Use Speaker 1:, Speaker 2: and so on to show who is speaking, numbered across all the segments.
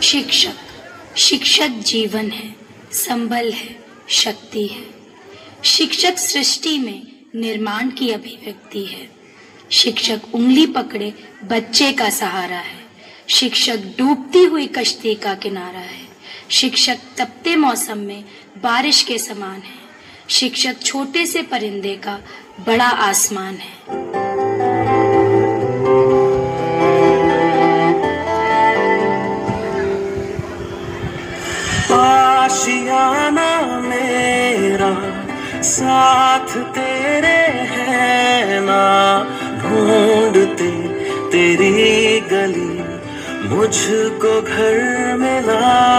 Speaker 1: शिक्षक शिक्षक जीवन है, संबल है, शक्ति है। शिक्षक सृष्टि में निर्माण की अभिव्यक्ति है। शिक्षक उंगली पकड़े बच्चे का सहारा है। शिक्षक डूबती हुई कश्ती का किनारा है। शिक्षक तपते मौसम में बारिश के समान है। शिक्षक छोटे से परिंदे का बड़ा आसमान है।
Speaker 2: आशियाना मेरा साथ तेरे है ना, ढूंढते तेरी गली मुझको घर मिला।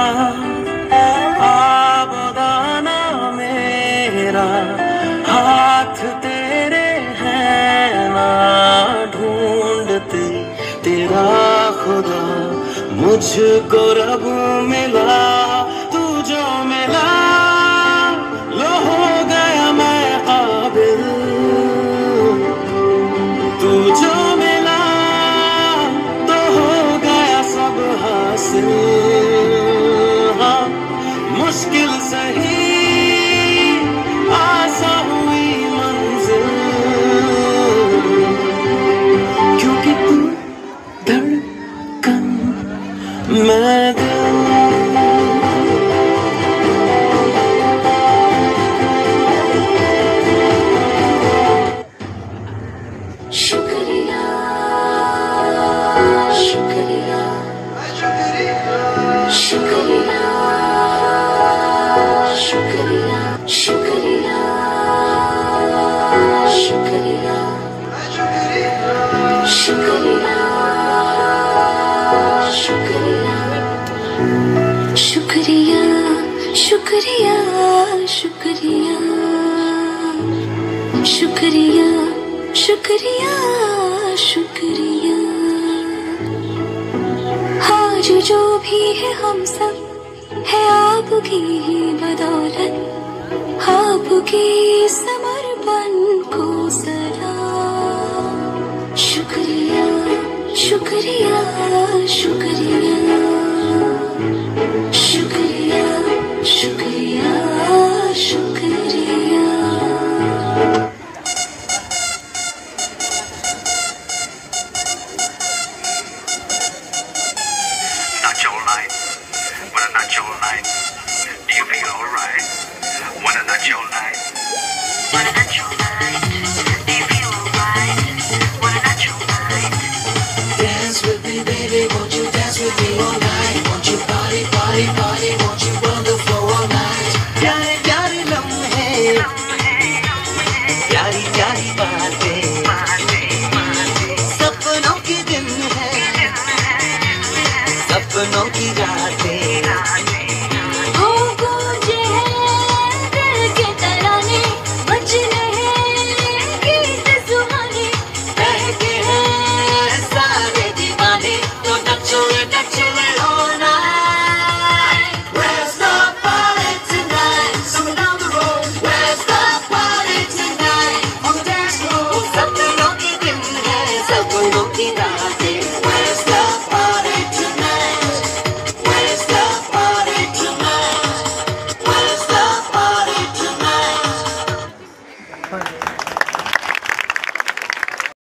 Speaker 2: आबदाना मेरा हाथ तेरे है ना, ढूंढते तेरा खुदा मुझको रब मिला। तू जो मिला लो हो गया मैं काबिल, तू जो मिला तो हो गया सब हासिल। हाँ, मुश्किल सही आसान हुई मंजिल, क्योंकि तू धड़कन मैं दिल।
Speaker 1: शुक्रिया शुक्रिया शुक्रिया शुक्रिया शुक्रिया शुक्रिया शुक्रिया शुक्रिया शुक्रिया शुक्रिया शुक्रिया शुक्रिया शुक्रिया शुक्रिया। आज जो भी है हम सब है आपकी ही बदौलत, आपकी समर्पण को सलाम। शुक्रिया शुक्रिया शुक्रिया शुक्रिया शुक्रिया शुक्रिया।
Speaker 3: Do you feel alright? Wanna nut your light? Wanna nut your light? Do you feel alright? Wanna nut your light?
Speaker 2: Dance with me, baby, won't you dance with me all night? Won't you party, party, party, won't you run the floor all night? प्यारे प्यारे लम्हे, प्यारी प्यारी बातें, सपनों के दिन है, सपनों की रातें। सपनों की रातें।